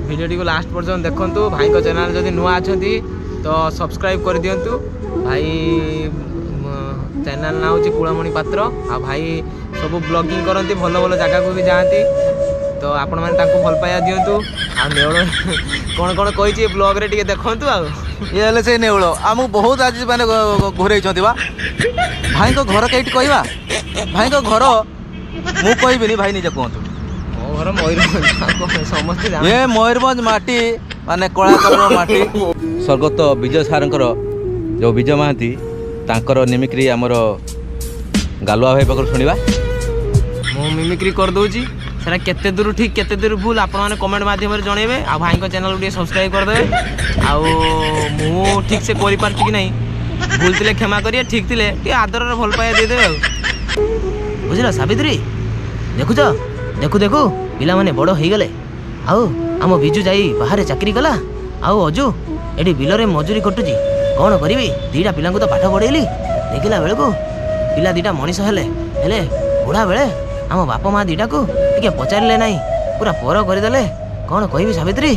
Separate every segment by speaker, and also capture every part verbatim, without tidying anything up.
Speaker 1: Video को last पर्यंत देखंतु भाई को चैनल जदि नुआ अछंती तो सब्सक्राइब कर दियंतु भाई चैनल ना होची कुळमणि पात्र आ भाई सब ब्लॉगिंग करंती भलो भलो जगह को भी जाती तो आपण माने तांको भल पाया दियंतु आ नेवळ कोन कोन कहिची ब्लॉग रे टिके देखंतु आ
Speaker 2: ये हले से नेवळ आमु बहुत आज माने घुरै छथि बा भाई को घर केट कहबा भाई को घर मु कहबिनी भाई निजे कहंतु
Speaker 1: मो घर मयूरभंज समस्त जान
Speaker 2: ये मयूरभंज माटी माने कलाकार माटी स्वर्गत विजय सारंकर जो विजय महांती तांकर निमिक्री आमर गालुआ भाई पाखर सुनिबा
Speaker 1: मो मिमिक्री कर दोची सेरा केते दूर ठीक केते दूर भूल आपण माने कमेंट माध्यम रे जणेबे आ भाई को चैनल को सब्सक्राइब कर देबे आ मु ठीक से करि पारती कि नहीं भूल तिले क्षमा करिए ठीक थिले टी आदर रे भल पाया दे देबे बुझला सावित्री देखु छ देखु देखु पिला माने बड़ होई गले आउ आम बिजू जाई बाहर चाकरी कला आउ अजू एडी बिल रे मजूरी कटुची कौन करी दीटा पिला तो पाठ पढ़ेली देखला बेलू पिला दीटा मनीष हेले हेले बुढ़ा बेले आम बाप माँ दीटा को टिके पचारे ना पूरा पर करदे कौन कहि सावित्री।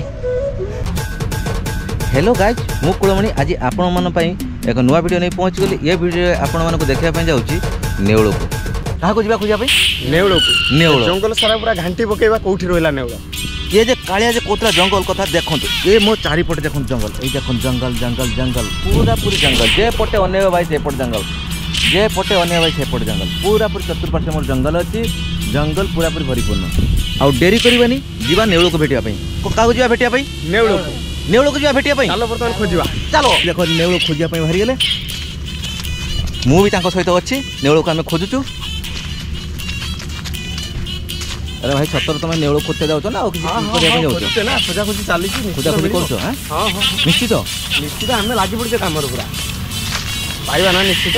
Speaker 2: हेलो गाइज मु कुळमणि आज आपण मन पई एक नुआ वीडियो नहीं पहुंच गली ये वीडियो आपण मन को देखिया पई जाउची नेवळ को कहा को जिबा खोजिया पई
Speaker 3: नेवळ को नेवळ जंगल सारा पूरा घंटी पकेबा कोठी रहला नेवळ
Speaker 2: ये जे कालिया जे कोतरा जंगल कथा देखंतु ये मो चारि पटे देखन जंगल ए देखन जंगल जंगल जंगल पूरा पूरी जंगल जे पटे अने भाई से पटे जंगल जे पटे अने भाई से पटे जंगल पूरा पूरी चतुर्पार्श्व मोर जंगल अछि जंगल पूरा पूरी परिपूर्ण आ डेरी करबानी जीवा नेवळ को भेटिया पई को कागो जीवा भेटिया पई
Speaker 3: नेवळ को
Speaker 2: नेवळ को जीवा भेटिया पई
Speaker 3: चलो बर्तमान खोजिबा
Speaker 2: चलो देखो नेवळ खोजिया पई बाहरी गेले मु भी तांको सहित अछि नेवळ को हमें खोजुचु। अरे भाई सतर तुम नेवळ खोजते जाओ ना ना
Speaker 3: खोजा खोजी चली
Speaker 2: खोजा खोजी कर हाँ हाँ निश्चित
Speaker 3: निश्चित आम लगी पड़े कम पूरा पाइबा ना निश्चित।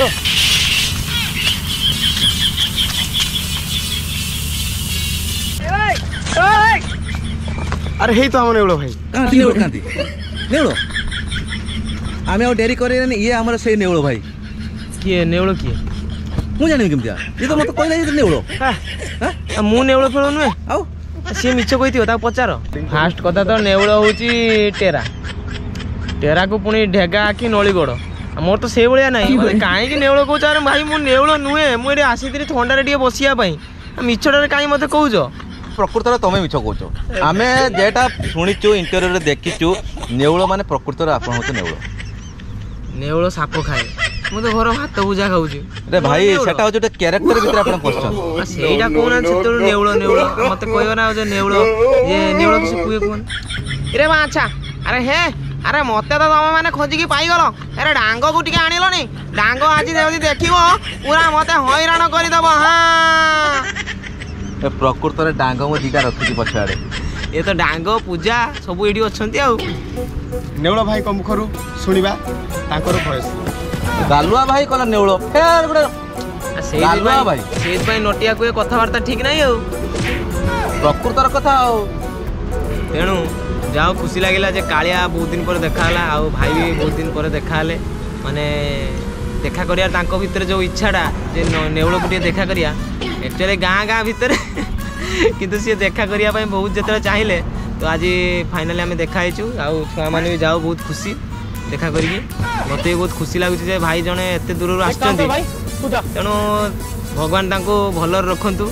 Speaker 3: अरे हे तो हम नेवळ भाई
Speaker 2: कहाँ नेवळ कहाँ नेवळ आम आ डेरी कर ये आमर से नेवळ भाई
Speaker 1: किए नेवळ किए
Speaker 2: मु जानी केमतिया ये तो मत कहला ये नेवळ
Speaker 1: मु नेवळ फेल नुहे
Speaker 2: आउ
Speaker 1: सी मिछ कही ता पचार फास्ट कथा तो नेवळ होची टेरा टेरा को पुणी ढेगा कि नलीगड़ मोर तो से भाया ना कहीं नेवळ कौच अरे भाई मु नेवळ नुहे मुझे आसी थंडारे टे बसियापाई मिछटारे कहीं मत कौच
Speaker 2: प्रकृत तुम मिछ कौच आम जेटा शुणीचु इंटरव्यू देखीचु नेवळ माने प्रकृत आप नेवळ
Speaker 1: नेवळ साप खाए मु तो घर भात पूजा खाऊची
Speaker 2: रे भाई सेटा हो जो कैरेक्टर भीतर आपण क्वेश्चन
Speaker 1: सेटा कोना सेतु नेवळ नेवळ मते कहबो ना जे नेवळ जे नेवळ किसी कुए कोन रे बा अच्छा अरे हे अरे मते तो तुम माने खोजी की पाई गलो अरे डांगो को टिके आनिलोनी डांगो आज देवती देखिबो पूरा मते हैरान करि दबो हां
Speaker 2: ए प्रकृत रे डांगो मो दिटा रखी पछाड़े
Speaker 1: ये तो डांगो पूजा सब एडी अछंती आ
Speaker 3: नेवळ भाई को मुखरु सुनिबा ताकर भॉइस
Speaker 2: गालुआ भाई कला नेवळ फेर गुडे गालुआ भाई
Speaker 1: सेत भाई नटिया को कथा वार्ता ठीक नाही आ
Speaker 2: प्रकृतर कथा आ
Speaker 1: तेणु जाओ खुशी लगिला जे कालिया बहुत दिन पर देखाला आ भाई भी बहुत दिन पर देखाले माने देखा करिया तांको भीतर जो इच्छाटा जे नेवळ को देखा करिया एक्चुअली गाँ गाँ भीतर किंतु सी देखा करिया पई बहुत जतले चाहिए तो आज फाइनली आम देखाई छुआ मैंने भी जाओ बहुत खुशी देखा करी मत भी बहुत खुशी लगुच भाई जड़े एत दूर आसुँच तेणु भगवान तांको भल रखु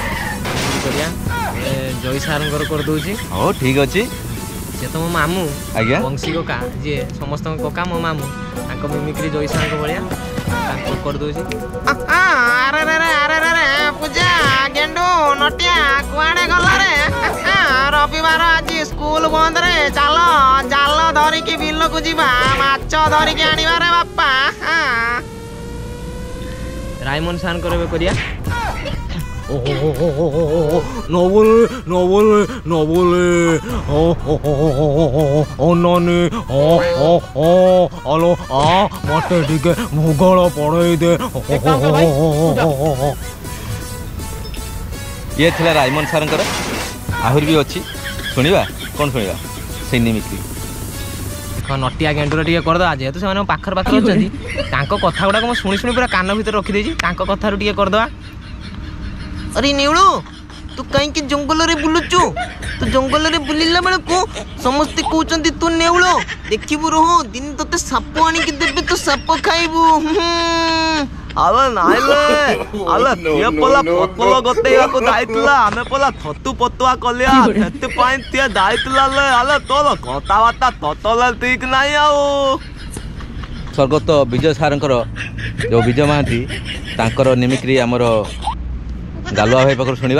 Speaker 1: जय सार करदे
Speaker 2: हो ठीक अच्छे
Speaker 1: सी तो मो मामू
Speaker 2: आज्ञा
Speaker 1: वंशी कका जी समस्त कका मो मामू तांको मिमिक्री जय सार भाया करदे अरे रे अरे रे पूजा गेंडू नटिया कुआड़े गला रे रविवार आज स्कूल बंद रे चल जाल धरिकी बिल को जीवा माछ धरिकी आनिबा रे बापा रायमन सान करबे करिया नवल नवल नवल अनने हेलो आ मत टिके भूगोल पढ़ाई दे
Speaker 2: ये थिला रायमन सारंकर आहुर भी अच्छी शुणा कौन शुणा से निमिक्री
Speaker 1: नटिया गेंडूर टे करदे जेहेतु से पाखर पाखर अच्छा कथा गुड़ाक शुणी शुणी पूरा कान भर रखीदे कथा टे करदे अरे नेवळू तू कहीं जंगल रे बुलुचु तू जंगल रे बुलिला बेले को समस्ते कहउचंती तू नेउल देखिबु रहो दिन तते साप आनी कि देबे तू साप खाइबु
Speaker 2: अरे नाइले अरे ये पला पतल गतेया को दाइतला हमें पला थतु पतुआ कलिया थते पाइन ते दाइतला ले अरे तोर कथा बाता ततल ठीक नाही आउ स्वर्गत विजय सारंकर जो विजय महांती तांकर निमिक्री हमर गालुआ भाई पाखर सुनिबा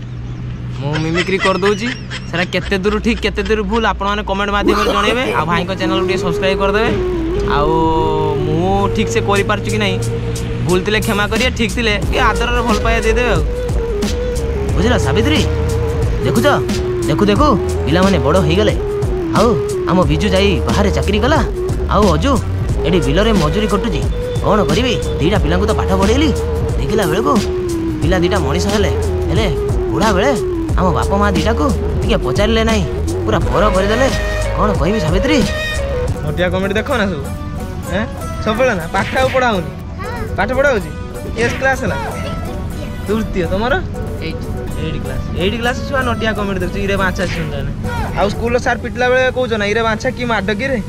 Speaker 1: मु मिमिक्री कर दउची सेरा केते दूर ठीक केते दूर भूल आपण माने कमेंट माध्यम रे जणेबे आ भाई को चैनल को सब्सक्राइब कर देबे आ मु ठीक से करि पारछु कि नहीं भूल तिले क्षमा करिए ठीक तिले कि आदर रे भल पाया दे देबे बुझला सावित्री देखु तो देखु देखु पिला माने बड़ होई गेले आउ हम बिजू जाई बाहर चाकरी कला आउ अजू एडी बिल रे मजूरी कटुजी कोन करिबी दीटा पिला को तो पाठ पढेली देखिला बेले को पिला दीटा मनीष हेले हेले बुढ़ा बेले आम बापा माँ दीटा को टिके पचारे ना पूरा पर करदे कौन कह सावित्री नटिया कमेडी देख ना सब सब ना पाठ पढ़ा पाठ पढ़ा एस क्लास है तृतीय तुम एट क्लास एट क्लास छुआ नटिया कमेडी देखु इरे बाछा सुन आ स्कूल सार पिटला बेले कहूछ ना इरे बाछा कि माड कि रे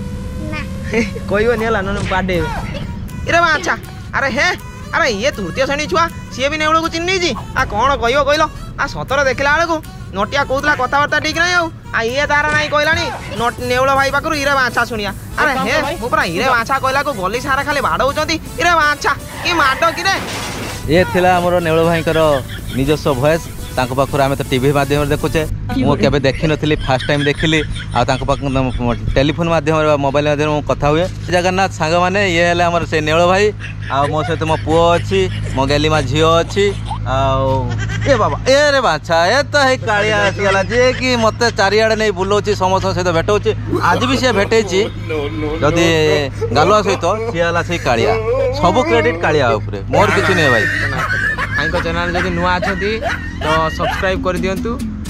Speaker 1: कहबनी है न बाडे इरे बाछा अरे हे अरे ये तृतीय श्रेणी छुआ सी भी नेउल को चिन्ह आ कौन कह कहल आ सतर देखला बेलू नटिया कहला कथबार्ता ठीक ना आ ये तार ना कहलानी नेउल भाई पाखु इरे बाछा शुणिया अरे हे मु पूरा इरे बाछा कहला को गली सारा खाली बाड़ौंट इरे बाछा कि माड कि
Speaker 2: ये थिला हमर नेउल भाईकर निजस्व भॉइस तांको पाखु आमे तो टीवी माध्यम रे देखुचे मु केबे देखि नथिली फर्स्ट टाइम देखिली आ तांको पाखु टेलीफोन माध्यम रे मोबाइल माध्यम रे कथा हुए जगन्नाथ सांग माने ये हेले हमर से नेउल भाई आ मो सहित मो पुओ अछि मो गेली मा झियो अछि आ ए बाबा ए रे बाछा ए तो हे कालिया आसीगला जे कि मते चारियाडे नै बुलोची समस्त सहित भेटौची आज भी से भेटैची जदी गालुआ सहित सियाला से कालिया सब क्रेडिट कालिया ऊपर मोर किछि नै भाई
Speaker 1: भाई को चैनल जब नुआ अच्छी तो सब्सक्राइब कर दिंतु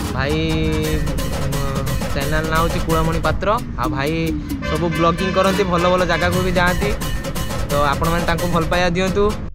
Speaker 1: भाई चैनल ना हूँ कुलमणि पात्र आ भाई सब ब्लॉगिंग करती भल भल जगह को भी जाती तो आपण मैंने भल पाया दिंतु।